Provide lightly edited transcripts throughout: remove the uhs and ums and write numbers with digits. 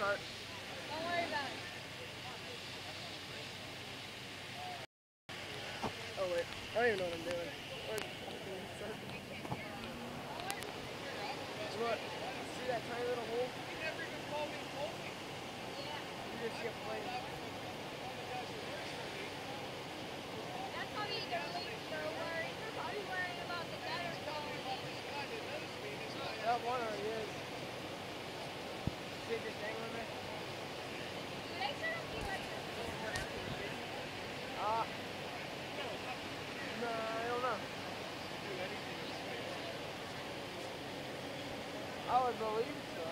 start. Don't worry about it. Oh wait, I don't even know what I'm doing. Look, see that tiny little hole? He never even called me and told me. Yeah. You just get playing. That's probably they're worried. They're probably worrying about the gutter falling in. That one already is. See it just dangling there? Do they sort of be like this? No, I don't know. I would believe so.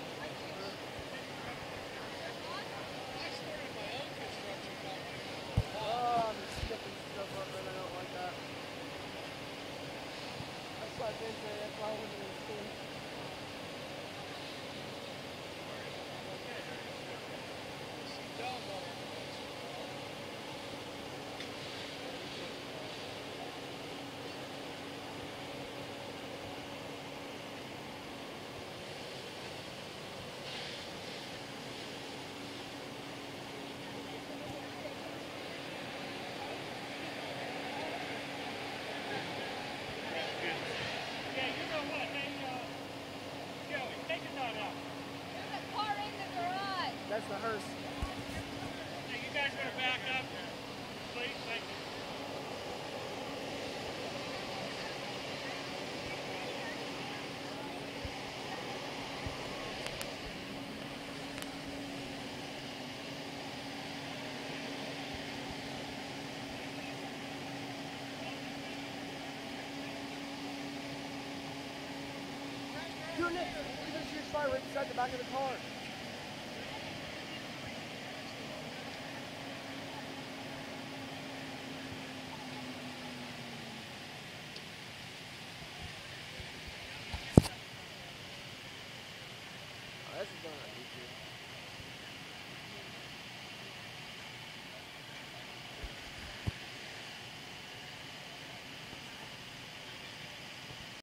Oh, I'm sticking stuff up and I don't like that. That's why I didn't say that's why I wasn't in school. That's the hearse. Hey, you guys gotta back up, please. Thank you. Dude, Nick, look at this huge fire right beside the back of the car.